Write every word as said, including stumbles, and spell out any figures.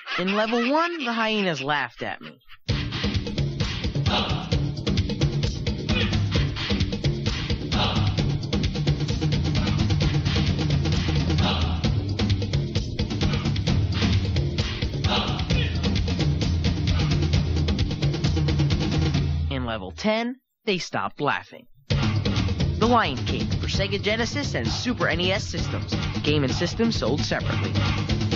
In level one, the hyenas laughed at me. In level ten, they stopped laughing. The Lion King for Sega Genesis and Super N E S systems. Game and system sold separately.